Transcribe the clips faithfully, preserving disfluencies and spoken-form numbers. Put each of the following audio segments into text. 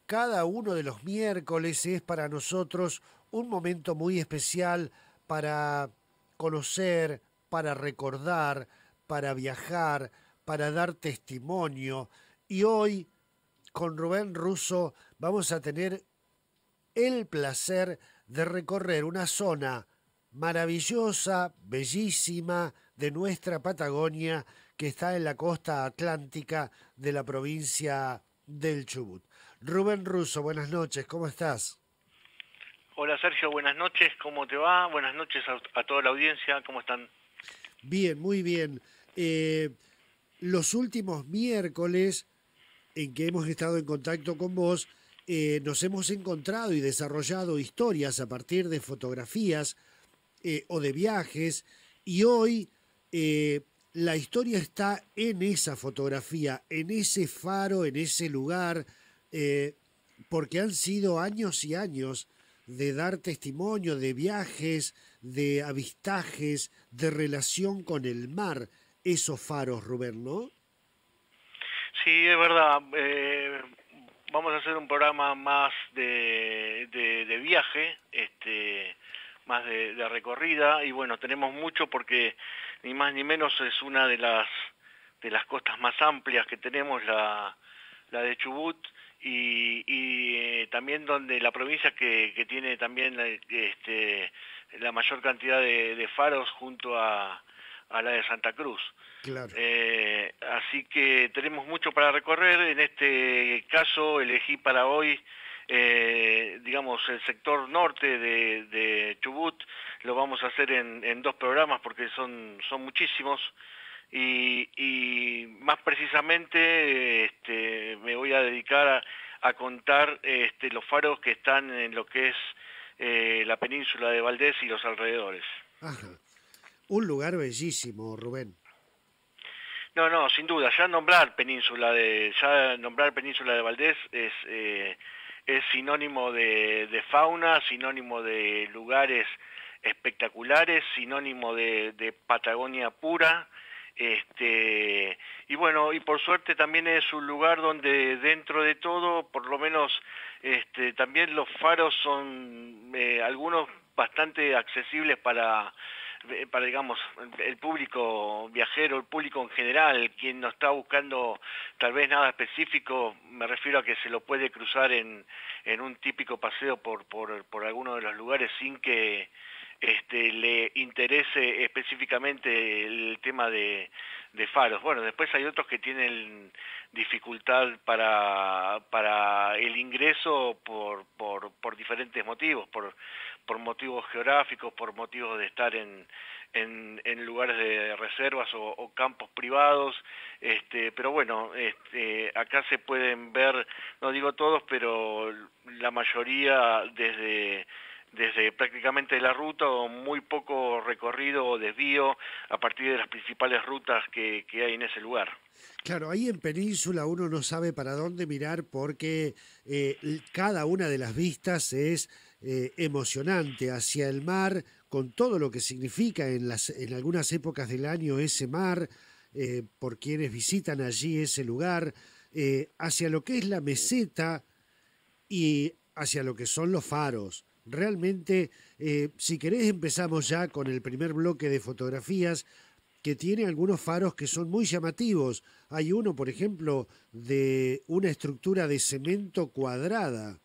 cada uno de los miércoles es para nosotros un momento muy especial para conocer, para recordar, para viajar, para dar testimonio. Y hoy, con Rubén Russo, vamos a tener el placer de recorrer una zona maravillosa, bellísima de nuestra Patagonia, que está en la costa atlántica de la provincia del Chubut. Rubén Russo, buenas noches, ¿cómo estás? Hola Sergio, buenas noches, ¿cómo te va? Buenas noches a, a toda la audiencia, ¿cómo están? Bien, muy bien. Eh, los últimos miércoles en que hemos estado en contacto con vos, eh, nos hemos encontrado y desarrollado historias a partir de fotografías eh, o de viajes, y hoy eh, la historia está en esa fotografía, en ese faro, en ese lugar, eh, porque han sido años y años de dar testimonio de viajes, de avistajes, de relación con el mar, esos faros, Rubén, ¿no? Sí, es verdad, eh, vamos a hacer un programa más de, de, de viaje, este, más de, de recorrida, y bueno, tenemos mucho porque ni más ni menos es una de las, de las costas más amplias que tenemos, la, la de Chubut, y, y eh, también donde la provincia que, que tiene también eh, este, la mayor cantidad de, de faros junto a, a la de Santa Cruz. Claro. Eh, así que tenemos mucho para recorrer. En este caso elegí para hoy, eh, digamos, el sector norte de, de Chubut. Lo vamos a hacer en, en dos programas porque son, son muchísimos. Y, y más precisamente este, me voy a dedicar a, a contar este, los faros que están en lo que es eh, la península de Valdés y los alrededores. Ajá. Un lugar bellísimo, Rubén. No, no, sin duda, ya nombrar Península de, ya nombrar Península de Valdés es, eh, es sinónimo de, de fauna, sinónimo de lugares espectaculares, sinónimo de, de Patagonia pura, este, y bueno, y por suerte también es un lugar donde dentro de todo, por lo menos, este, también los faros son eh, algunos bastante accesibles para eh, para, digamos, el público viajero, el público en general, quien no está buscando tal vez nada específico, me refiero a que se lo puede cruzar en, en un típico paseo por, por, por alguno de los lugares sin que este, le interese específicamente el tema de, de faros. Bueno, después hay otros que tienen dificultad para, para el ingreso por, por, por diferentes motivos, por, por motivos geográficos, por motivos de estar en, en, en lugares de reservas o, o campos privados, este, pero bueno, este, acá se pueden ver, no digo todos, pero la mayoría desde desde prácticamente la ruta o muy poco recorrido o desvío a partir de las principales rutas que, que hay en ese lugar. Claro, ahí en Península uno no sabe para dónde mirar porque eh, l- cada una de las vistas es eh, emocionante hacia el mar, con todo lo que significa en, las, en algunas épocas del año ese mar, eh, por quienes visitan allí ese lugar, eh, hacia lo que es la meseta y hacia lo que son los faros. Realmente, eh, si querés, empezamos ya con el primer bloque de fotografías que tiene algunos faros que son muy llamativos. Hay uno, por ejemplo, de una estructura de cemento cuadrada.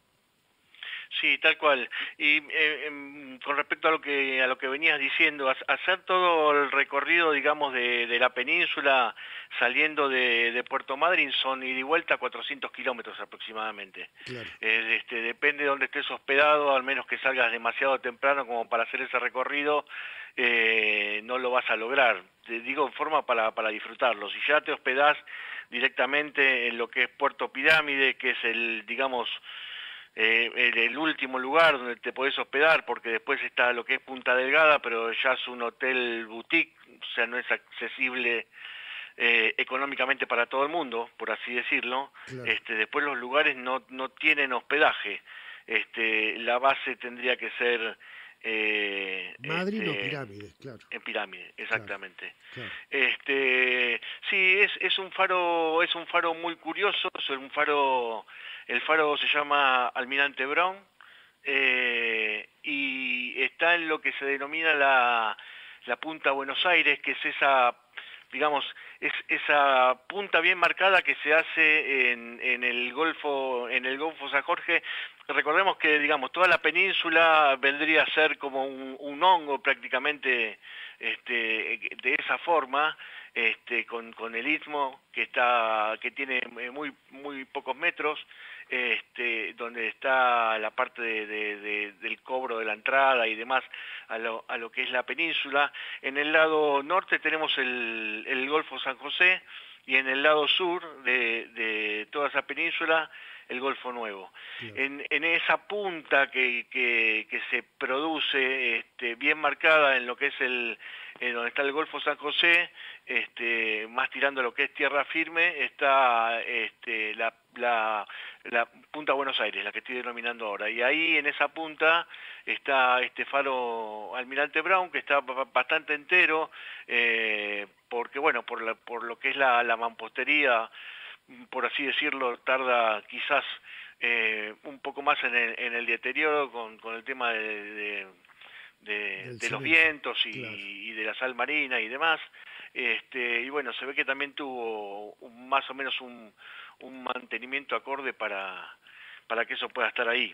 Sí, tal cual. Y eh, em, con respecto a lo que a lo que venías diciendo, ha- hacer todo el recorrido, digamos, de, de la península saliendo de, de Puerto Madryn son ida y vuelta cuatrocientos kilómetros aproximadamente. Claro. Eh, este, depende de dónde estés hospedado, al menos que salgas demasiado temprano como para hacer ese recorrido, eh, no lo vas a lograr. Te digo en forma para, para disfrutarlo. Si ya te hospedás directamente en lo que es Puerto Pirámide, que es el, digamos, eh, el, el último lugar donde te podés hospedar, porque después está lo que es Punta Delgada, pero ya es un hotel boutique, o sea, no es accesible eh, económicamente para todo el mundo, por así decirlo. Claro. Este, después los lugares no, no tienen hospedaje. Este, la base tendría que ser Eh, Madryn o este, Pirámides, claro. en Pirámide, Claro, exactamente. claro. Este, sí, es, es un faro, es un faro muy curioso, es un faro, el faro se llama Almirante Brown, eh, y está en lo que se denomina la, la Punta Buenos Aires, que es esa, digamos, es esa punta bien marcada que se hace en, en el Golfo, en el Golfo San Jorge. Recordemos que, digamos, toda la península vendría a ser como un, un hongo prácticamente, este, de esa forma, este, con, con el istmo que está, que tiene muy, muy pocos metros, este, donde está la parte de, de, de, del cobro de la entrada y demás a lo, a lo que es la península. En el lado norte tenemos el, el Golfo San José, y en el lado sur de, de toda esa península el Golfo Nuevo. Claro. En, en esa punta que, que, que se produce este, bien marcada en lo que es el, en donde está el Golfo San José, este, más tirando a lo que es tierra firme, está este, la, la, la Punta Buenos Aires, la que estoy denominando ahora. Y ahí en esa punta está este faro Almirante Brown, que está bastante entero, eh, porque bueno, por, la, por lo que es la, la mampostería, por así decirlo, tarda quizás eh, un poco más en el, en el deterioro con, con el tema de, de, de, Del de los cemento, vientos y, claro. y de la sal marina y demás. Este, y bueno, se ve que también tuvo un, más o menos un, un mantenimiento acorde para, para que eso pueda estar ahí.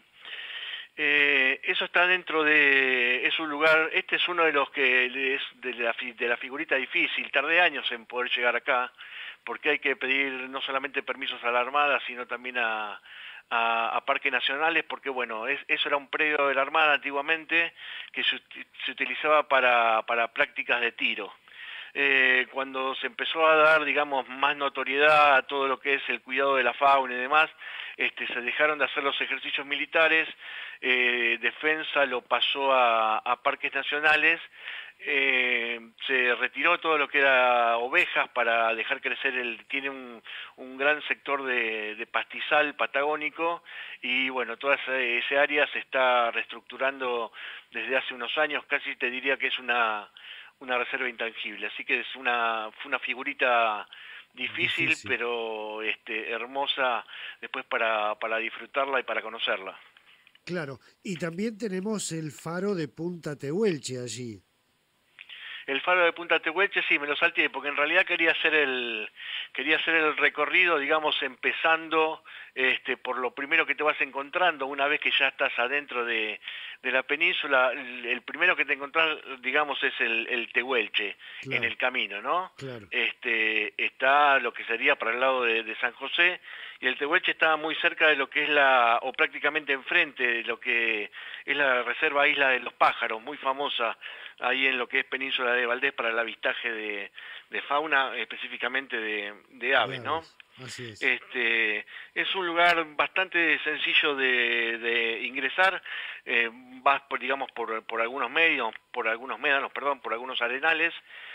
Eh, eso está dentro de, es un lugar, este es uno de los que es de la, de la figurita difícil, tardé años en poder llegar acá, porque hay que pedir no solamente permisos a la Armada, sino también a, a, a parques nacionales, porque bueno, es, eso era un predio de la Armada antiguamente, que se, se utilizaba para, para prácticas de tiro. Eh, cuando se empezó a dar, digamos, más notoriedad a todo lo que es el cuidado de la fauna y demás, este, se dejaron de hacer los ejercicios militares, eh, Defensa lo pasó a, a parques nacionales, eh, se retiró todo lo que era ovejas para dejar crecer, el tiene un, un gran sector de, de pastizal patagónico, y bueno, toda esa, esa área se está reestructurando desde hace unos años, casi te diría que es una una reserva intangible, así que es una, fue una figurita difícil, Difícil. pero este, hermosa después para, para disfrutarla y para conocerla. Claro. Y también tenemos el faro de Punta Tehuelche allí. El faro de Punta Tehuelche sí, me lo salté, porque en realidad quería hacer el, quería hacer el recorrido, digamos, empezando este, por lo primero que te vas encontrando, una vez que ya estás adentro de, de la península, el, el primero que te encontrás, digamos, es el, el Tehuelche, en Claro, el camino, ¿no? claro. Este, está lo que sería para el lado de, de San José, y el Tehuelche está muy cerca de lo que es la, o prácticamente enfrente de lo que es la reserva Isla de los Pájaros, muy famosa ahí en lo que es Península de Valdés para el avistaje de, de fauna, específicamente de, de De aves, ¿no? aves. Así es. Este, es un lugar bastante sencillo de, de ingresar, eh, vas por, digamos, por, por algunos medios, por algunos médanos, perdón, por algunos arenales,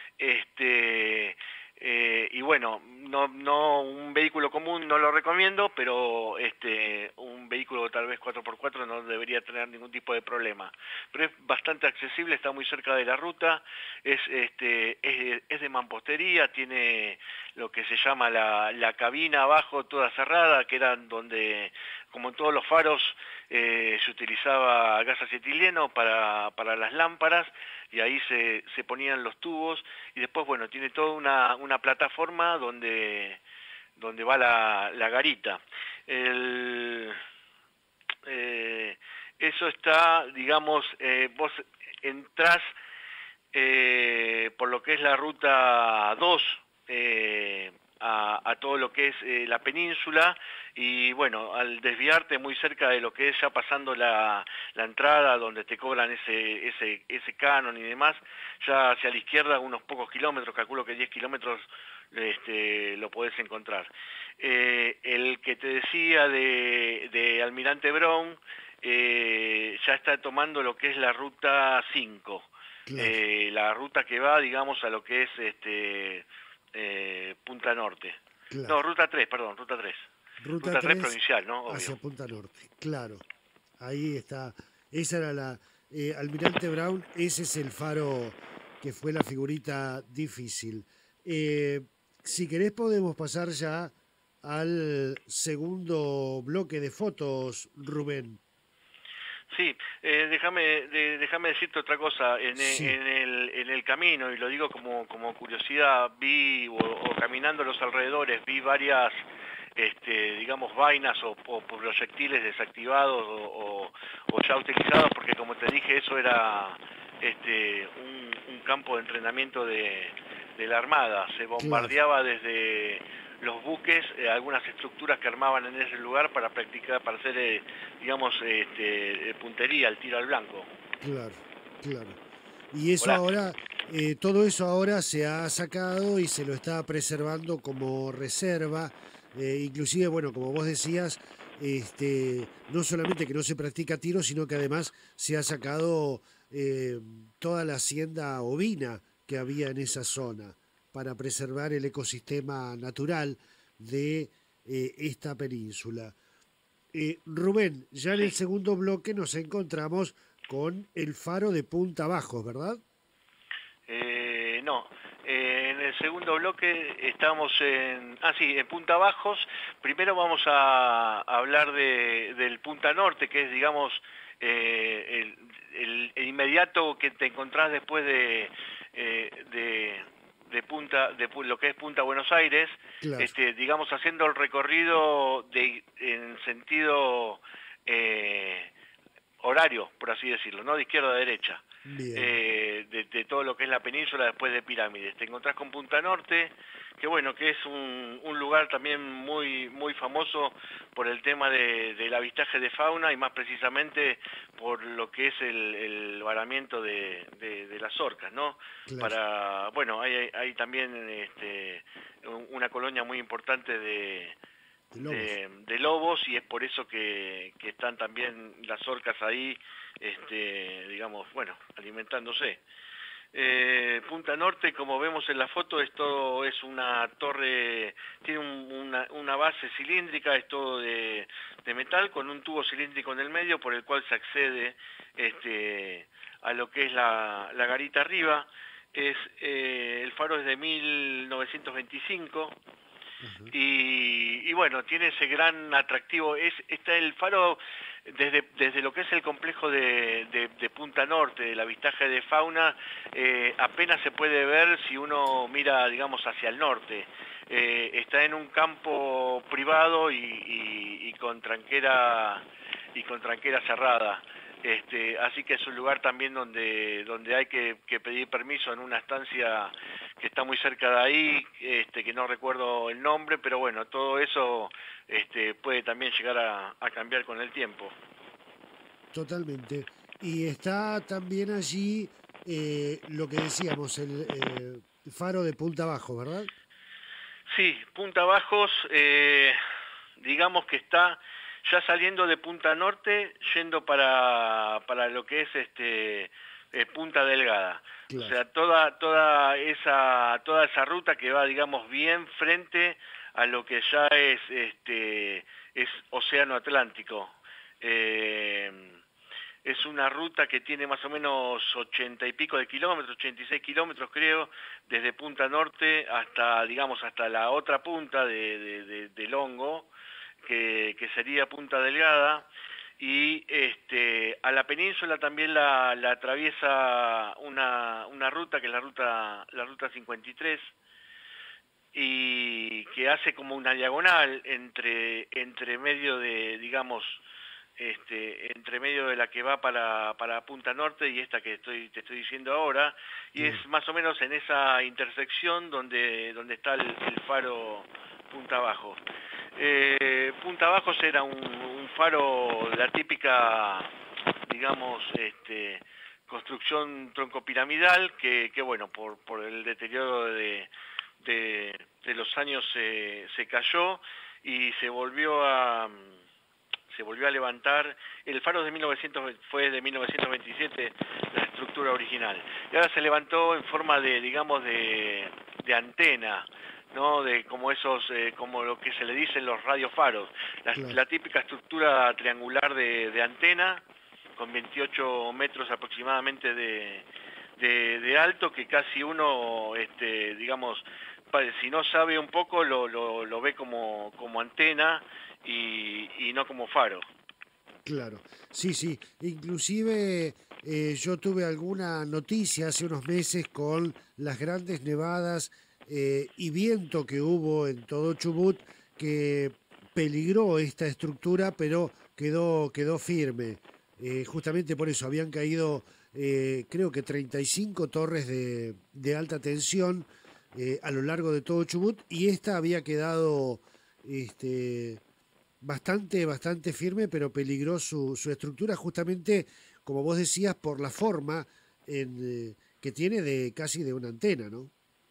este, eh, y bueno, no, no un vehículo común no lo recomiendo, pero este, un vehículo tal vez cuatro por cuatro no debería tener ningún tipo de problema. Pero es bastante accesible, está muy cerca de la ruta, es, este, es, es de mampostería, tiene lo que se llama la, la cabina abajo toda cerrada, que era donde, como en todos los faros, eh, se utilizaba gas acetileno para, para las lámparas, y ahí se, se ponían los tubos, y después, bueno, tiene toda una, una plataforma donde, donde va la, la garita. El, eh, eso está, digamos, eh, vos entrás eh, por lo que es la ruta dos, eh, a, a todo lo que es eh, la península, y bueno, al desviarte muy cerca de lo que es ya pasando la, la entrada donde te cobran ese, ese, ese canon y demás, ya hacia la izquierda unos pocos kilómetros, calculo que diez kilómetros este, lo podés encontrar. Eh, el que te decía de, de Almirante Brown, eh, ya está tomando lo que es la ruta cinco, Claro, eh, la ruta que va, digamos, a lo que es este eh, Punta Norte. No, claro. ruta tres, perdón, ruta tres. Ruta Ruta tres tres provincial, ¿no? Obvio. hacia Punta Norte. Claro. Ahí está. Esa era la, eh, Almirante Brown, ese es el faro que fue la figurita difícil. Eh, si querés podemos pasar ya al segundo bloque de fotos, Rubén. Sí, eh, déjame de- déjame decirte otra cosa. En, e- Sí, en el, en el camino, y lo digo como, como curiosidad, vi, o, o caminando a los alrededores, vi varias, este, digamos, vainas o, o proyectiles desactivados o, o- o ya utilizados, porque como te dije, eso era este, un, un campo de entrenamiento de, de la Armada. Se claro. bombardeaba desde los buques, eh, algunas estructuras que armaban en ese lugar para practicar, para hacer, eh, digamos, este, eh, puntería, el tiro al blanco. Claro, claro. Y eso Hola. ahora, eh, todo eso ahora se ha sacado y se lo está preservando como reserva. Eh, inclusive, bueno, como vos decías, este, no solamente que no se practica tiro, sino que además se ha sacado eh, toda la hacienda ovina que había en esa zona para preservar el ecosistema natural de eh, esta península. Eh, Rubén, ya en el Sí. segundo bloque nos encontramos con el faro de Punta Bajos, ¿verdad? Eh, no. Eh, en el segundo bloque estamos en... Ah, sí, en Punta Bajos. Primero vamos a, a hablar de, del Punta Norte, que es, digamos, eh, el, el- el inmediato que te encontrás después de, eh, de, de Punta, de pu- lo que es Punta Buenos Aires, Claro, este, digamos, haciendo el recorrido de, en sentido eh, horario, por así decirlo, ¿no? De izquierda a derecha. bien. Eh, de, de todo lo que es la península después de Pirámides. Te encontrás con Punta Norte, que bueno, que es un, un lugar también muy muy famoso por el tema de, del avistaje de fauna y más precisamente por lo que es el, el varamiento de, de, de las orcas, ¿no? Claro, Para, bueno, hay, hay también este, una colonia muy importante de, de lobos. de, de lobos y es por eso que, que están también las orcas ahí, este, digamos, bueno, alimentándose. Eh, Punta Norte, como vemos en la foto, es todo, es una torre, tiene un- una, una base cilíndrica, es todo de, de metal, con un tubo cilíndrico en el medio por el cual se accede este, a lo que es la, la garita arriba. Es, eh, el faro es de mil novecientos veinticinco, Ajá. y, y bueno, tiene ese gran atractivo. Es, está el faro desde, desde lo que es el complejo de, de- de Punta Norte, del avistaje de fauna, eh, apenas se puede ver si uno mira, digamos, hacia el norte. Eh, está en un campo privado y, y- y con tranquera y con tranquera cerrada. Este, así que es un lugar también donde, donde hay que, que pedir permiso en una estancia que está muy cerca de ahí, este, que no recuerdo el nombre, pero bueno, todo eso este, puede también llegar a, a cambiar con el tiempo. Totalmente. Y está también allí eh, lo que decíamos, el eh, faro de Punta Bajo, ¿verdad? Sí, Punta Bajos, eh, digamos que está ya saliendo de Punta Norte, yendo para, para lo que es este eh, Punta Delgada. O Claro. sea, toda, toda esa, toda esa ruta que va, digamos, bien frente a lo que ya es este es Océano Atlántico. Eh, es una ruta que tiene más o menos ochenta y pico de kilómetros, ochenta y seis kilómetros creo, desde Punta Norte hasta, digamos, hasta la otra punta de, de, de, del hongo, que, que sería Punta Delgada, y este, a la península también la, la atraviesa una, una ruta que es la ruta, la ruta cincuenta y tres, y que hace como una diagonal entre, entre medio de, digamos, este, entre medio de la que va para, para Punta Norte y esta que estoy, te estoy diciendo ahora, y Claro. es más o menos en esa intersección donde, donde está el, el faro Punta Bajo. Eh, Punta Bajos era un, un faro, la típica, digamos, este, construcción troncopiramidal que, que bueno, por, por el deterioro de, de, de los años se, se cayó y se volvió a se volvió a levantar. El faro de mil novecientos fue de mil novecientos veintisiete la estructura original y ahora se levantó en forma de, digamos, de, de antena, ¿no? De como esos, eh, como lo que se le dicen los radiofaros, la, Claro. la típica estructura triangular de, de antena con veintiocho metros aproximadamente de, de, de alto, que casi uno, este, digamos, si no sabe un poco, lo, lo, lo ve como, como antena y, y no como faro. Claro, sí, sí. Inclusive eh, yo tuve alguna noticia hace unos meses con las grandes nevadas eh, y viento que hubo en todo Chubut que peligró esta estructura, pero quedó, quedó firme. Eh, justamente por eso habían caído, eh, creo que treinta y cinco torres de, de alta tensión eh, a lo largo de todo Chubut y esta había quedado este, bastante, bastante firme, pero peligró su, su estructura justamente, como vos decías, por la forma en, eh, que tiene de casi de una antena, ¿no?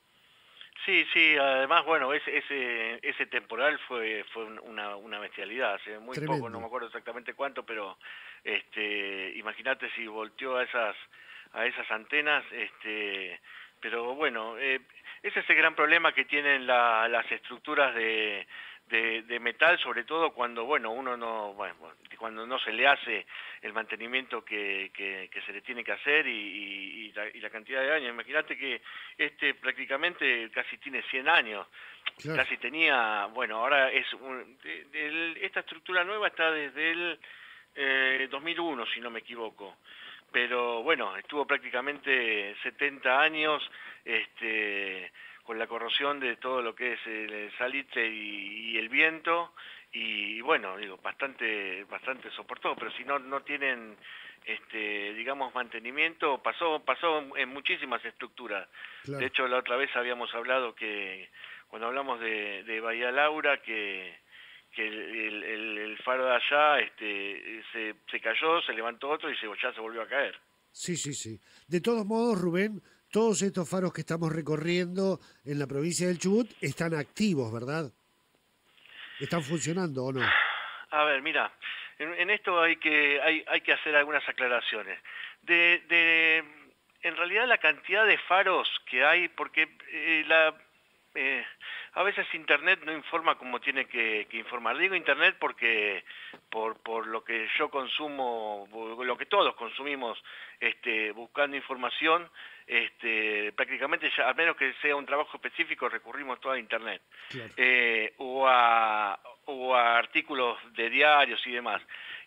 Sí, sí, además, bueno, ese, ese, ese temporal fue, fue una, una bestialidad, hace muy poco, no me Tremendo. acuerdo exactamente cuánto, pero este, imagínate si volteó a esas, a esas antenas, este, pero bueno, eh, ese es el gran problema que tienen la, las estructuras de, de, de metal, sobre todo cuando, bueno, uno no, bueno, cuando no se le hace el mantenimiento que, que, que se le tiene que hacer y, y, y, la, y la cantidad de años. Imagínate que este prácticamente casi tiene cien años, Claro. casi tenía, bueno, ahora es, un, de, de, esta estructura nueva está desde el eh, dos mil uno, si no me equivoco. Pero bueno, estuvo prácticamente setenta años este, con la corrosión de todo lo que es el salitre y, y el viento, y bueno, digo, bastante bastante soportó, pero si no no tienen este digamos mantenimiento, pasó pasó en muchísimas estructuras. De Claro. hecho, la otra vez habíamos hablado que cuando hablamos de, de Bahía Laura que que el, el, el faro de allá este, se, se cayó, se levantó otro y se, ya se volvió a caer. Sí, sí, sí. De todos modos, Rubén, todos estos faros que estamos recorriendo en la provincia del Chubut están activos, ¿verdad? ¿Están funcionando o no? A ver, mira, en, en esto hay que hay, hay que hacer algunas aclaraciones. De, de, en realidad la cantidad de faros que hay, porque eh, la eh, a veces Internet no informa como tiene que, que informar. Digo Internet porque por, por lo que yo consumo, lo que todos consumimos este, buscando información, este, prácticamente ya, a menos que sea un trabajo específico, recurrimos todo a Internet. Claro. Eh, o, a, o a artículos de diarios y demás.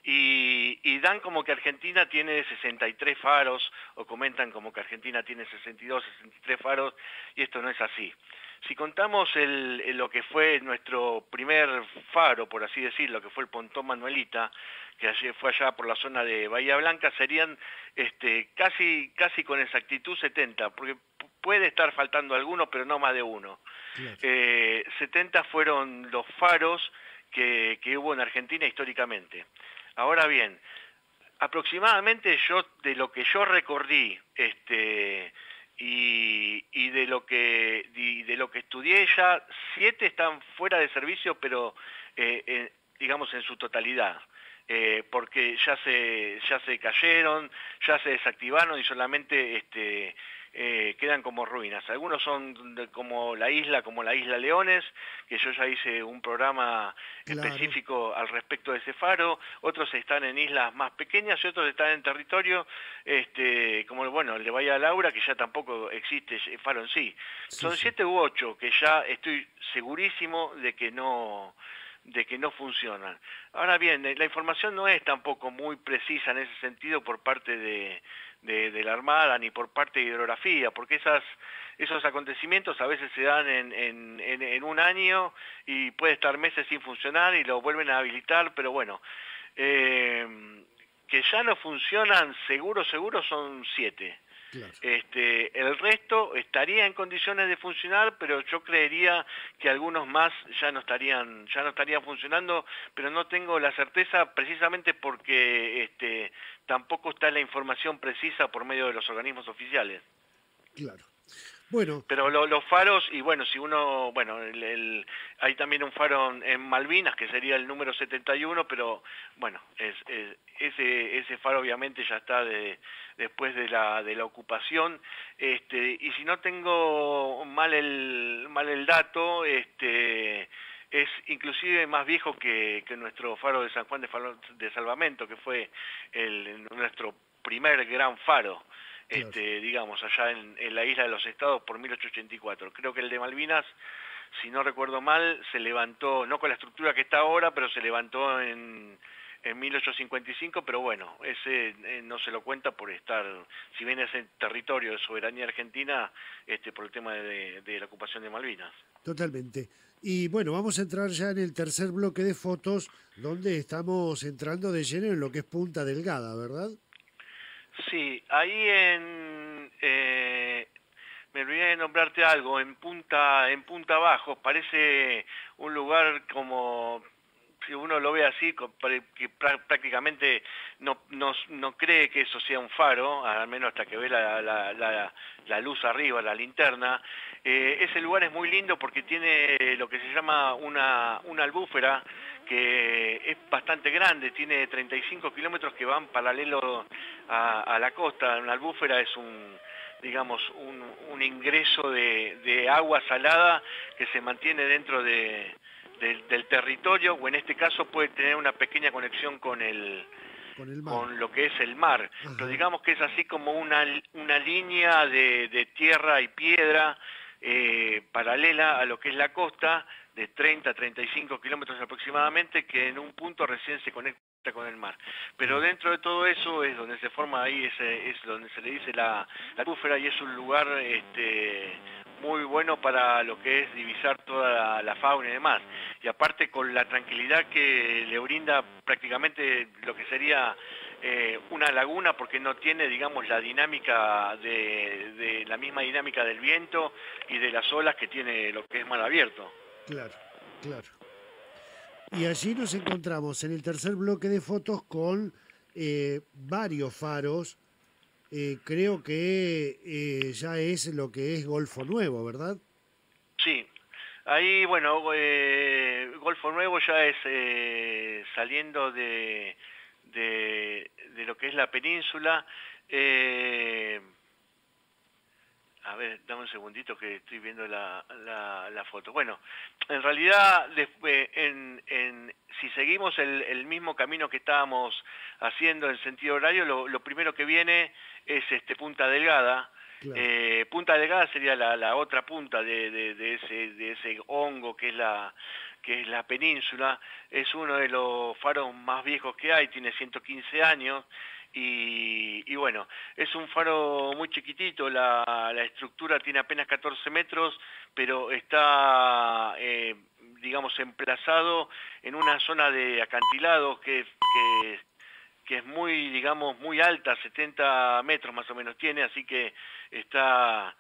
Y, y dan como que Argentina tiene sesenta y tres faros, o comentan como que Argentina tiene sesenta y dos, sesenta y tres faros, y esto no es así. Si contamos el, el, lo que fue nuestro primer faro, por así decirlo, que fue el Pontón Manuelita, que allí, fue allá por la zona de Bahía Blanca, serían este, casi, casi con exactitud setenta, porque puede estar faltando alguno, pero no más de uno. Claro. Eh, setenta fueron los faros que, que hubo en Argentina históricamente. Ahora bien, aproximadamente yo, de lo que yo recorrí, este... Y, y de lo que y de lo que estudié ya siete están fuera de servicio, pero eh, eh, digamos en su totalidad, eh, porque ya se ya se cayeron, ya se desactivaron y solamente este eh, quedan como ruinas. Algunos son de, como la isla, como la isla Leones, que yo ya hice un programa Claro. específico al respecto de ese faro. Otros están en islas más pequeñas y otros están en territorio, este, como bueno, el de Bahía Laura, que ya tampoco existe el faro en sí. Sí, Son sí. siete u ocho que ya estoy segurísimo de que no de que no funcionan. Ahora bien, la información no es tampoco muy precisa en ese sentido por parte de, de, de la Armada ni por parte de hidrografía, porque esas, esos acontecimientos a veces se dan en, en, en, en un año y puede estar meses sin funcionar y lo vuelven a habilitar, pero bueno, eh, que ya no funcionan seguro, seguro son siete. Claro. Este, el resto estaría en condiciones de funcionar, pero yo creería que algunos más ya no estarían, ya no estarían funcionando, pero no tengo la certeza precisamente porque este, tampoco está la información precisa por medio de los organismos oficiales. Claro. Bueno, Pero lo, los faros, y bueno, si uno, bueno, el, el, hay también un faro en, en Malvinas, que sería el número setenta y uno, pero bueno, es, es, ese, ese faro obviamente ya está de, después de la, de la ocupación, este, y si no tengo mal el, mal el dato, este, es inclusive más viejo que, que nuestro faro de San Juan de, Falo, de Salvamento, que fue el, nuestro primer gran faro, Claro. este, digamos, allá en, en la isla de los Estados por mil ochocientos ochenta y cuatro. Creo que el de Malvinas, si no recuerdo mal, se levantó, no con la estructura que está ahora, pero se levantó en, en mil ochocientos cincuenta y cinco, pero bueno, ese eh, no se lo cuenta por estar, si bien es en territorio de soberanía argentina, este, por el tema de, de la ocupación de Malvinas. Totalmente. Y bueno, vamos a entrar ya en el tercer bloque de fotos, donde estamos entrando de lleno en lo que es Punta Delgada, ¿verdad? Sí, ahí en... Eh, me olvidé de nombrarte algo, en Punta, en Punta Bajos, parece un lugar como, si uno lo ve así, que prácticamente no, no, no cree que eso sea un faro, al menos hasta que ve la, la, la, la luz arriba, la linterna. Eh, ese lugar es muy lindo porque tiene lo que se llama una, una albúfera, que es bastante grande, tiene treinta y cinco kilómetros que van paralelo a, a la costa. Una albúfera es un, digamos, un, un ingreso de, de agua salada que se mantiene dentro de, de, del territorio, o en este caso puede tener una pequeña conexión con el, con, el mar. con lo que es el mar. Ajá. Pero digamos que es así como una, una línea de, de tierra y piedra eh, paralela a lo que es la costa, de treinta a treinta y cinco kilómetros aproximadamente, que en un punto recién se conecta con el mar. Pero dentro de todo eso es donde se forma ahí, ese, es donde se le dice la, la búfera, y es un lugar este, muy bueno para lo que es divisar toda la, la fauna y demás. Y aparte con la tranquilidad que le brinda prácticamente lo que sería eh, una laguna, porque no tiene, digamos, la dinámica de, de la misma dinámica del viento y de las olas que tiene lo que es mar abierto. Claro, claro. Y allí nos encontramos en el tercer bloque de fotos con eh, varios faros. Eh, creo que eh, ya es lo que es Golfo Nuevo, ¿verdad? Sí, ahí, bueno, eh, Golfo Nuevo ya es eh, saliendo de, de, de lo que es la península. Eh, A ver, dame un segundito que estoy viendo la, la, la foto. Bueno, en realidad, después, en, en, si seguimos el, el mismo camino que estábamos haciendo en sentido horario, lo, lo primero que viene es este Punta Delgada. Claro. Eh, Punta Delgada sería la, la otra punta de, de, de, ese, de ese hongo que es la que es la península. Es uno de los faros más viejos que hay, tiene ciento quince años. Y, y bueno, es un faro muy chiquitito, la, la estructura tiene apenas catorce metros, pero está, eh, digamos, emplazado en una zona de acantilados que, que, que es muy, digamos, muy alta, setenta metros más o menos tiene, así que está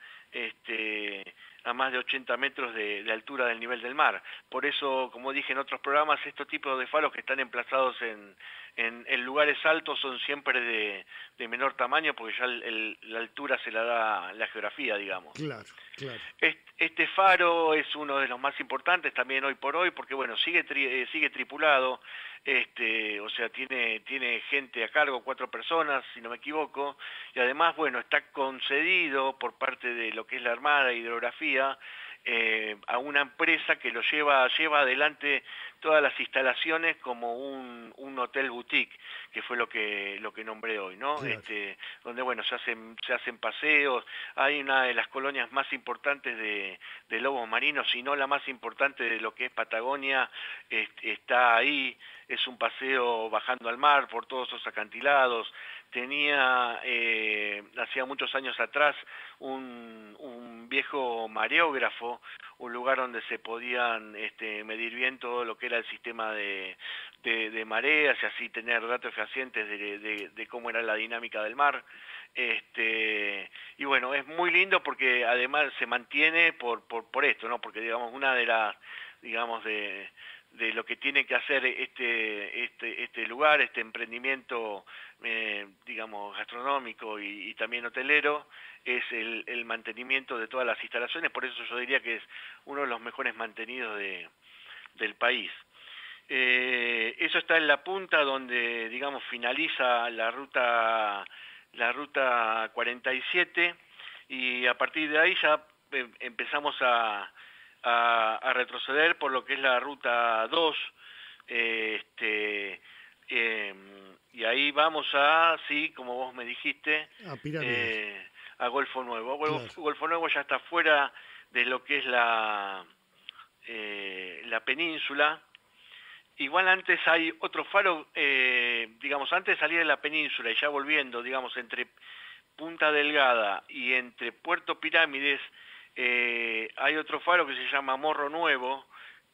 este, a más de ochenta metros de, de altura del nivel del mar. Por eso, como dije en otros programas, estos tipos de faros que están emplazados en, en, en lugares altos son siempre de, de menor tamaño, porque ya el, el, la altura se la da la geografía, digamos. Claro, claro. Este, este faro es uno de los más importantes también hoy por hoy, porque bueno, sigue tri, eh, sigue tripulado, este, o sea, tiene, tiene gente a cargo, cuatro personas, si no me equivoco, y además, bueno, está concedido por parte de lo que es la Armada de Hidrografía, eh, a una empresa que lo lleva, lleva adelante todas las instalaciones como un, un hotel boutique, que fue lo que, lo que nombré hoy, ¿no? Claro. Este, donde, bueno, se hacen, se hacen paseos, hay una de las colonias más importantes de, de lobos marinos, si no la más importante de lo que es Patagonia, este, está ahí, es un paseo bajando al mar por todos esos acantilados. Tenía, eh, hacía muchos años atrás, un, un viejo mareógrafo, un lugar donde se podían este, medir bien todo lo que era el sistema de, de, de mareas y así tener datos fehacientes de, de, de cómo era la dinámica del mar. Este, y bueno, es muy lindo porque además se mantiene por, por, por esto, ¿no? Porque digamos, una de las, digamos, de... de lo que tiene que hacer este este este lugar, este emprendimiento, eh, digamos, gastronómico y, y también hotelero, es el, el mantenimiento de todas las instalaciones. Por eso yo diría que es uno de los mejores mantenidos de, del país. Eh, eso está en la punta donde, digamos, finaliza la ruta la ruta cuarenta y siete, y a partir de ahí ya eh, empezamos a a, a retroceder por lo que es la ruta dos, eh, este, eh, y ahí vamos a, sí, como vos me dijiste, A Pirámides, eh, a Golfo Nuevo. claro. Golfo, Golfo Nuevo ya está fuera de lo que es la, eh, la península. Igual antes hay otro faro, eh, digamos, antes de salir de la península y ya volviendo, digamos, entre Punta Delgada y entre Puerto Pirámides, eh, hay otro faro que se llama Morro Nuevo,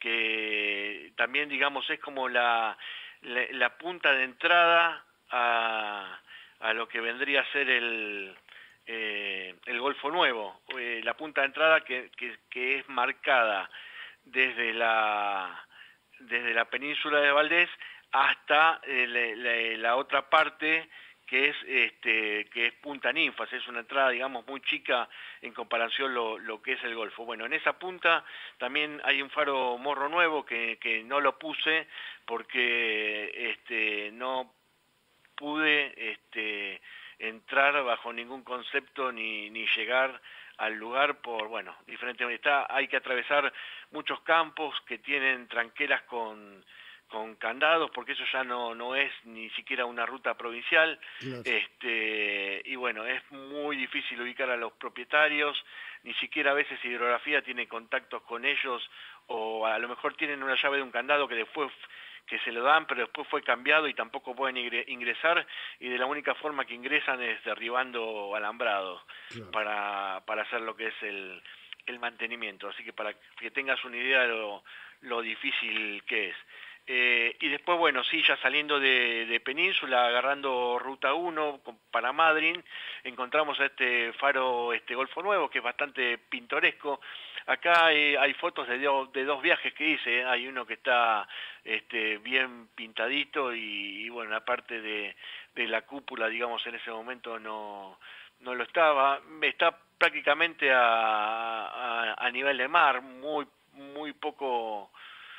que también, digamos, es como la, la, la punta de entrada a, a lo que vendría a ser el, eh, el Golfo Nuevo, eh, la punta de entrada que, que, que es marcada desde la desde la península de Valdés hasta eh, la, la, la otra parte que es este que es Punta Ninfas, es una entrada digamos muy chica en comparación lo, lo que es el Golfo. Bueno, en esa punta también hay un faro Morro Nuevo que, que no lo puse porque este no pude este entrar bajo ningún concepto ni, ni llegar al lugar por, bueno, diferente está, hay que atravesar muchos campos que tienen tranqueras con, con candados, porque eso ya no, no es ni siquiera una ruta provincial, Claro. este, y bueno, es muy difícil ubicar a los propietarios, ni siquiera a veces Hidrografía tiene contactos con ellos, o a lo mejor tienen una llave de un candado que después que se lo dan, pero después fue cambiado y tampoco pueden ingresar, y de la única forma que ingresan es derribando alambrados Claro. para, para hacer lo que es el, el mantenimiento. Así que para que tengas una idea de lo, lo difícil que es. Eh, y después, bueno, sí, ya saliendo de, de Península, agarrando Ruta uno para Madryn, encontramos a este faro, este Golfo Nuevo, que es bastante pintoresco. Acá eh, hay fotos de, do, de dos viajes que hice, ¿eh? Hay uno que está este, bien pintadito y, y bueno, la parte de, de la cúpula, digamos, en ese momento no, no lo estaba. Está prácticamente a, a, a nivel de mar, muy, muy poco...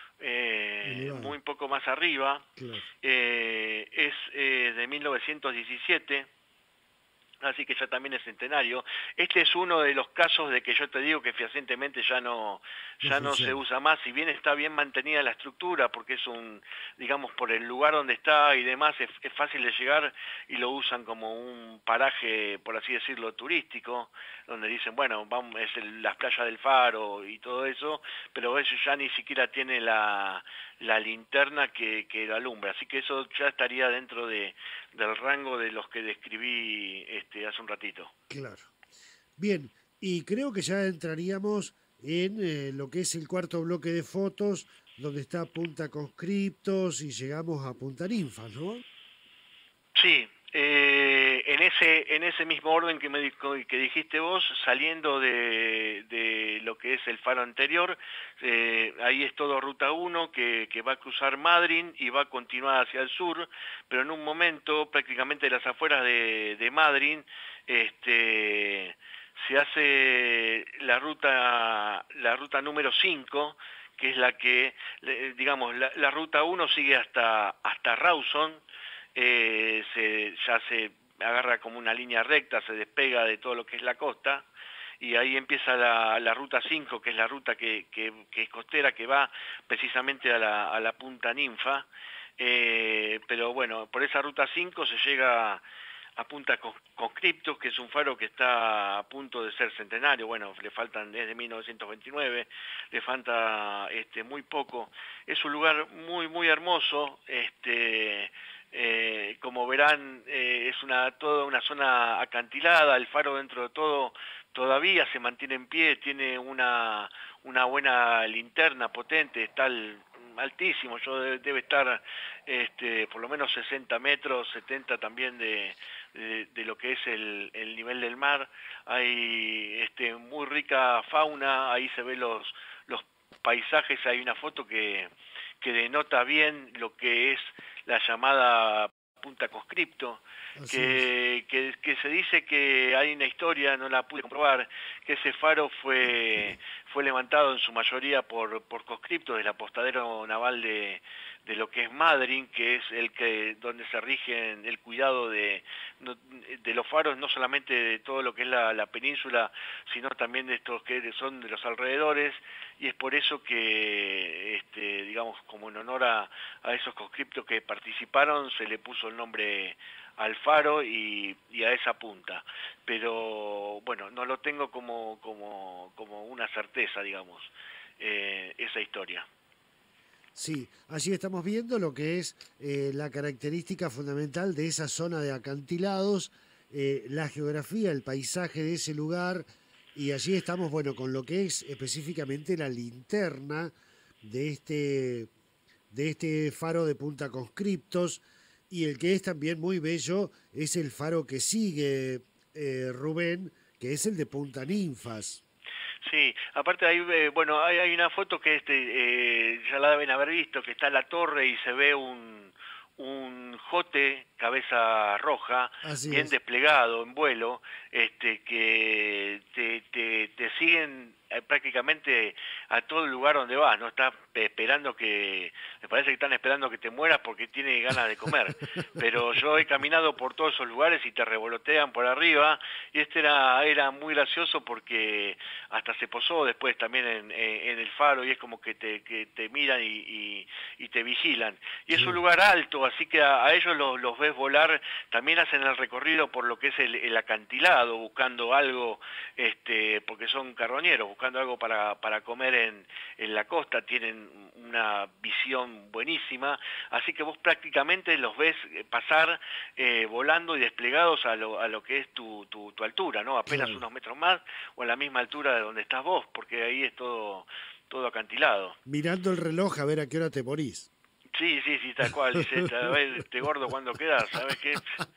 Eh, muy poco más arriba, Claro. eh, es eh, de mil novecientos diecisiete, así que ya también es centenario. Este es uno de los casos de que yo te digo que fehacientemente ya no ya no, no se usa más, si bien está bien mantenida la estructura, porque es un, digamos, por el lugar donde está y demás, es, es fácil de llegar y lo usan como un paraje, por así decirlo, turístico, donde dicen, bueno, vamos, es el, las playas del Faro y todo eso, pero eso ya ni siquiera tiene la, la linterna que, que lo alumbra, así que eso ya estaría dentro de, del rango de los que describí este, hace un ratito. Claro. Bien, y creo que ya entraríamos en eh, lo que es el cuarto bloque de fotos, donde está Punta Conscriptos y llegamos a Punta Ninfas, ¿no? Sí, eh, en ese en ese mismo orden que me que dijiste vos, saliendo de, de lo que es el faro anterior, eh, ahí es todo Ruta uno que, que va a cruzar Madryn y va a continuar hacia el sur, pero en un momento, prácticamente de las afueras de, de Madryn, este se hace la ruta la ruta número cinco, que es la que, digamos, la, la ruta uno sigue hasta hasta Rawson, eh, se, ya se agarra como una línea recta, se despega de todo lo que es la costa, y ahí empieza la, la ruta cinco, que es la ruta que, que, que es costera, que va precisamente a la, a la Punta Ninfa, eh, pero bueno, por esa ruta cinco se llega a Punta Conscriptos, que es un faro que está a punto de ser centenario, bueno, le faltan desde mil novecientos veintinueve, le falta este, muy poco, es un lugar muy, muy hermoso, este... Eh, como verán, eh, es una toda una zona acantilada, el faro dentro de todo todavía se mantiene en pie, tiene una, una buena linterna potente, está al, altísimo, yo debe, debe estar este, por lo menos sesenta metros, setenta también de, de, de lo que es el, el nivel del mar, hay este, muy rica fauna, ahí se ven los, los paisajes, hay una foto que, que denota bien lo que es la llamada Punta Conscripto, que, que, que se dice que hay una historia, no la pude comprobar, que ese faro fue, fue levantado en su mayoría por, por conscriptos del apostadero naval de, de lo que es Madryn, que es el que donde se rige el cuidado de, de los faros, no solamente de todo lo que es la, la península, sino también de estos que son de los alrededores, y es por eso que, este, digamos, como en honor a, a esos conscriptos que participaron, se le puso el nombre al faro y, y a esa punta, pero bueno, no lo tengo como, como, como una certeza, digamos, eh, esa historia. Sí, allí estamos viendo lo que es eh, la característica fundamental de esa zona de acantilados, eh, la geografía, el paisaje de ese lugar, y allí estamos, bueno, con lo que es específicamente la linterna de este, de este faro de Punta Conscriptos, y el que es también muy bello es el faro que sigue, eh, Rubén, que es el de Punta Ninfas. Sí, aparte hay, eh, bueno, hay, hay una foto que este, eh, ya la deben haber visto, que está la torre y se ve un, un jote, cabeza roja, Así bien es. desplegado en vuelo, este, que te, te, te siguen eh, prácticamente a todo el lugar donde vas, no estás esperando que, me parece que están esperando que te mueras porque tiene ganas de comer, pero yo he caminado por todos esos lugares y te revolotean por arriba, y este era, era muy gracioso porque hasta se posó después también en, en el faro y es como que te, que te miran y, y, y te vigilan, y es un Sí, lugar alto, así que a, a ellos los, los ves volar, también hacen el recorrido por lo que es el, el acantilado, buscando algo, este, porque son carroñeros, buscando algo para, para comer en, en la costa, tienen una visión buenísima, así que vos prácticamente los ves pasar eh, volando y desplegados a lo, a lo que es tu, tu, tu altura, ¿no? Apenas claro. unos metros más o a la misma altura de donde estás vos, porque ahí es todo, todo acantilado. Mirando el reloj a ver a qué hora te morís. Sí, sí, sí, tal cual, dice, a ver, este gordo, ¿cuándo quedas? ¿Sabes qué?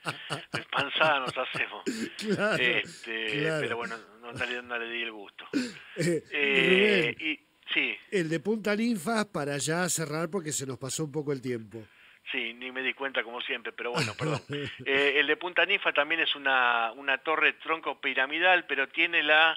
Panzada nos hacemos. Claro, Este, pero claro. bueno, no, no, le, no le di el gusto. Eh, Eh, Rubén, y sí, el de Punta Ninfas para ya cerrar porque se nos pasó un poco el tiempo. sí, ni me di cuenta como siempre, pero bueno, perdón. Eh, el de Punta Nifa también es una, una torre tronco piramidal, pero tiene la,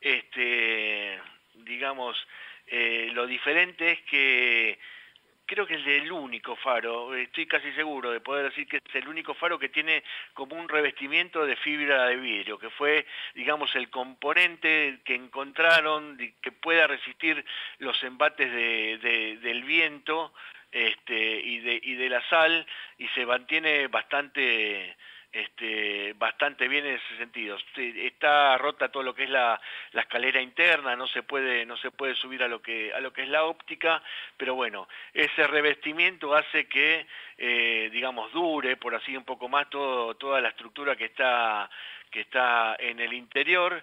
este, digamos, eh, lo diferente es que creo que es el único faro, estoy casi seguro de poder decir que es el único faro que tiene como un revestimiento de fibra de vidrio, que fue, digamos, el componente que encontraron que pueda resistir los embates de, de, del viento este, y, de, y de la sal, y se mantiene bastante este, bastante bien en ese sentido. Está rota todo lo que es la, la escalera interna, no se puede no se puede subir a lo que a lo que es la óptica, pero bueno, ese revestimiento hace que eh, digamos dure por así un poco más todo toda la estructura que está que está en el interior,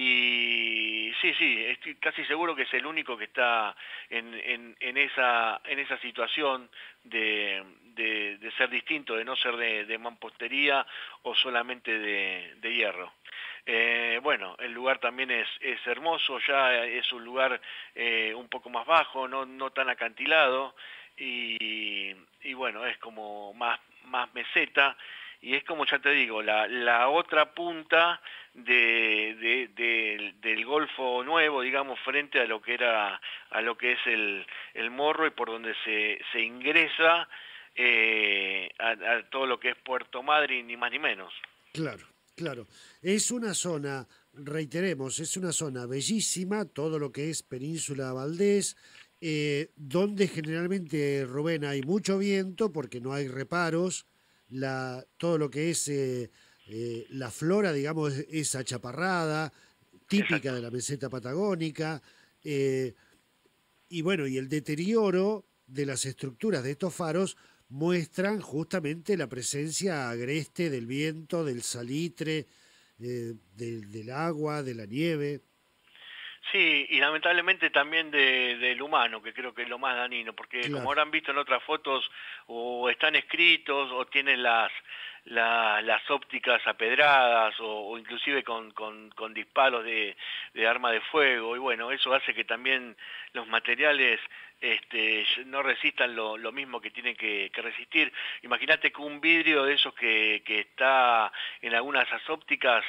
y sí, sí, estoy casi seguro que es el único que está en, en, en esa en esa situación de, de, de ser distinto, de no ser de, de mampostería o solamente de, de hierro. Eh, bueno, el lugar también es, es hermoso, ya es un lugar eh, un poco más bajo, no, no tan acantilado, y, y bueno, es como más, más meseta, y es como ya te digo, la, la otra punta de, de, de, del Golfo Nuevo, digamos, frente a lo que era, a lo que es el, el Morro, y por donde se, se ingresa eh, a, a todo lo que es Puerto Madryn, ni más ni menos. Claro, claro. Es una zona, reiteremos, es una zona bellísima, todo lo que es Península Valdés, eh, donde generalmente, Rubén, hay mucho viento porque no hay reparos, la, todo lo que es eh, eh, la flora, digamos, es, es achaparrada, típica Exacto. de la meseta patagónica, eh, y bueno, y el deterioro de las estructuras de estos faros muestran justamente la presencia agreste del viento, del salitre, eh, del, del agua, de la nieve. Sí, y lamentablemente también de, del humano, que creo que es lo más dañino, porque como Claro, habrán visto en otras fotos, o están escritos, o tienen las, la- las ópticas apedradas, o, o inclusive con, con, con disparos de, de arma de fuego, y bueno, eso hace que también los materiales este, no resistan lo, lo mismo que tienen que, que resistir. Imagínate que un vidrio de esos que, que está en algunas de esas ópticas,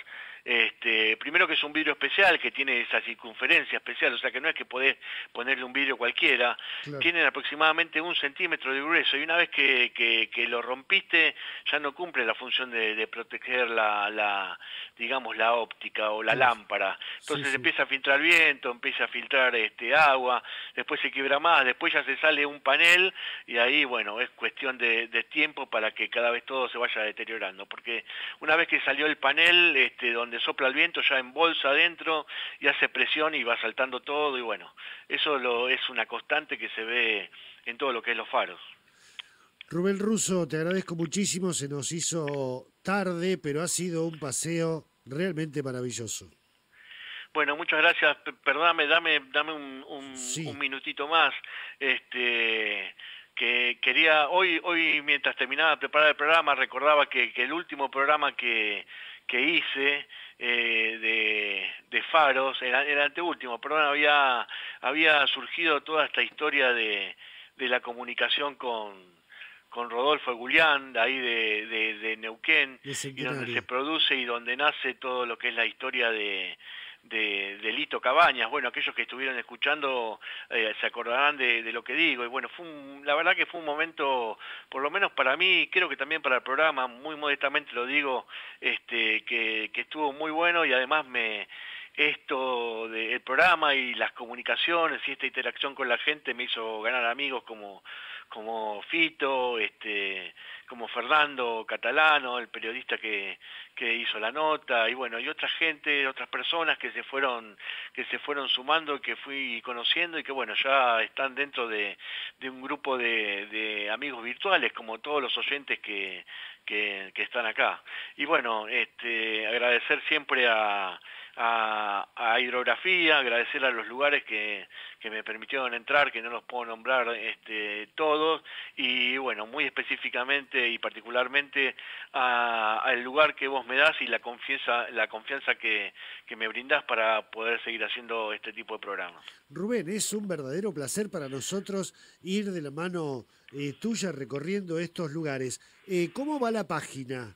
Este, primero que es un vidrio especial que tiene esa circunferencia especial, o sea que no es que podés ponerle un vidrio cualquiera, Claro. tienen aproximadamente un centímetro de grueso y una vez que, que, que lo rompiste ya no cumple la función de, de proteger la, la, digamos, la óptica o la Claro. lámpara. Sí, Entonces sí. empieza a filtrar viento, empieza a filtrar este agua, después se quiebra más, después ya se sale un panel y ahí, bueno, es cuestión de, de tiempo para que cada vez todo se vaya deteriorando, porque una vez que salió el panel, este, donde sopla el viento, ya embolsa adentro y hace presión y va saltando todo, y bueno, eso lo, es una constante que se ve en todo lo que es los faros. Rubén Russo, te agradezco muchísimo, se nos hizo tarde, pero ha sido un paseo realmente maravilloso. Bueno, muchas gracias, P- perdóname, dame, dame un, un, un Sí, minutito más, este... que quería, hoy, hoy mientras terminaba de preparar el programa, recordaba que, que el último programa que, que hice eh, de, de Faros, el, el anteúltimo, perdón, había, había surgido toda esta historia de, de la comunicación con, con Rodolfo Gulián, de ahí de, de, de Neuquén, de y donde se Centenario. produce y donde nace todo lo que es la historia de, de, de Lito Cabañas. Bueno, aquellos que estuvieron escuchando eh, se acordarán de, de lo que digo. Y bueno, fue un, la verdad que fue un momento, por lo menos para mí, creo que también para el programa, muy modestamente lo digo, este, que, que estuvo muy bueno y además me esto del programa y las comunicaciones y esta interacción con la gente me hizo ganar amigos como como Fito, este, como Fernando Catalano, el periodista que, que hizo la nota, y bueno, y otra gente, otras personas que se fueron, que se fueron sumando, que fui conociendo y que bueno, ya están dentro de, de un grupo de, de amigos virtuales, como todos los oyentes que, que, que están acá. Y bueno, este, agradecer siempre a A, a hidrografía, agradecer a los lugares que, que me permitieron entrar, que no los puedo nombrar este, todos, y bueno, muy específicamente y particularmente al lugar que vos me das y la confianza, la confianza que, que me brindás para poder seguir haciendo este tipo de programas. Rubén, es un verdadero placer para nosotros ir de la mano eh, tuya recorriendo estos lugares. Eh, ¿Cómo va la página?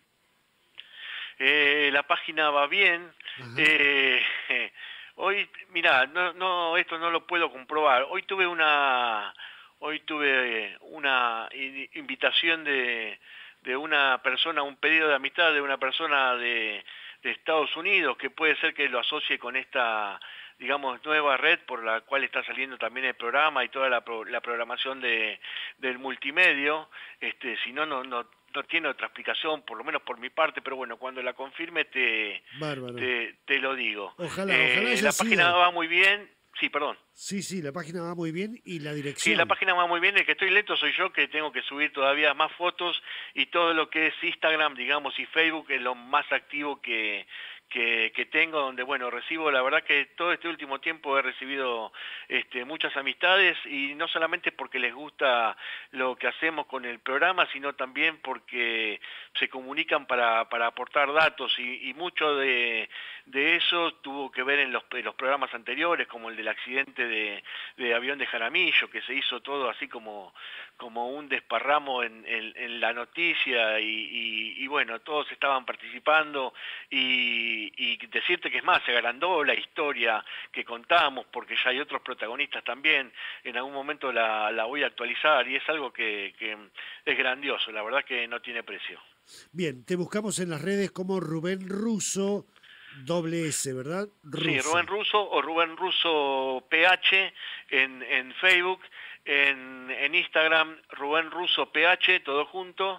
Eh, la página va bien. Ajá. Eh, hoy, mira, no, no, esto no lo puedo comprobar. Hoy tuve una, hoy tuve una i- invitación de, de una persona, un pedido de amistad de una persona de, de Estados Unidos que puede ser que lo asocie con esta, digamos, nueva red por la cual está saliendo también el programa y toda la, pro- la programación de, del multimedio. Este, si no, no, no no tiene otra explicación, por lo menos por mi parte, pero bueno, cuando la confirme te, Bárbaro. te, te lo digo. Ojalá, ojalá Eh, haya la página sido. va muy bien, sí, perdón. Sí, sí, la página va muy bien y la Sí, la dirección. página va muy bien, el que estoy lento soy yo, que tengo que subir todavía más fotos y todo lo que es Instagram, digamos, y Facebook es lo más activo que, que, que tengo, donde, bueno, recibo, la verdad que todo este último tiempo he recibido este, muchas amistades y no solamente porque les gusta lo que hacemos con el programa, sino también porque se comunican para, para aportar datos y, y mucho de, de eso tuvo que ver en los, en los programas anteriores, como el del accidente de, de avión de Jaramillo, que se hizo todo así como, como un desparramo en, en, en la noticia y, y, y bueno, todos estaban participando y, y decirte que es más, se agrandó la historia que contamos porque ya hay otros protagonistas también, en algún momento la, la voy a actualizar y es algo que, que es grandioso, la verdad que no tiene precio. Bien, te buscamos en las redes como Rubén Russo, doble S, ¿verdad? Sí, Rubén Russo. Russo o Rubén Russo P H en, en Facebook, en, en Instagram Rubén Russo P H, todo junto,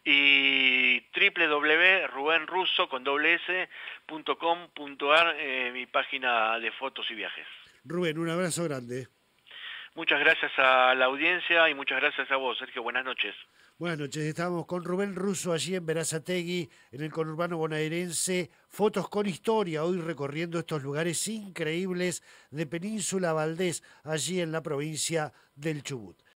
y w w w punto rubén russo con doble s punto com punto ar, eh, mi página de fotos y viajes. Rubén, un abrazo grande. Muchas gracias a la audiencia y muchas gracias a vos, Sergio. Buenas noches. Buenas noches, estábamos con Rubén Russo allí en Berazategui, en el conurbano bonaerense. Fotos con historia, hoy recorriendo estos lugares increíbles de Península Valdés, allí en la provincia del Chubut.